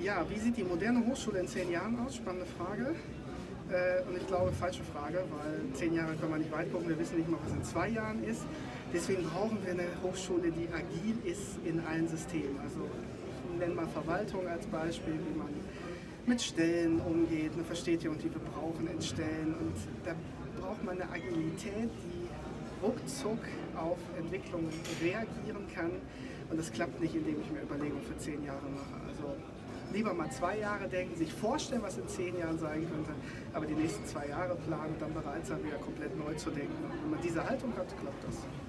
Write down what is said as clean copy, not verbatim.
Ja, wie sieht die moderne Hochschule in 10 Jahren aus? Spannende Frage. Und ich glaube, falsche Frage, weil 10 Jahre können wir nicht weit gucken. Wir wissen nicht mal, was in 2 Jahren ist. Deswegen brauchen wir eine Hochschule, die agil ist in allen Systemen. Also ich nenne mal Verwaltung als Beispiel, wie man mit Stellen umgeht, eine Verstetigung, die wir brauchen in Stellen. Und da braucht man eine Agilität, die ruckzuck auf Entwicklungen reagieren kann. Und das klappt nicht, indem ich mir Überlegungen für 10 Jahre mache. Also lieber mal 2 Jahre denken, sich vorstellen, was in 10 Jahren sein könnte, aber die nächsten 2 Jahre planen und dann bereit sein, wieder komplett neu zu denken. Und wenn man diese Haltung hat, klappt das.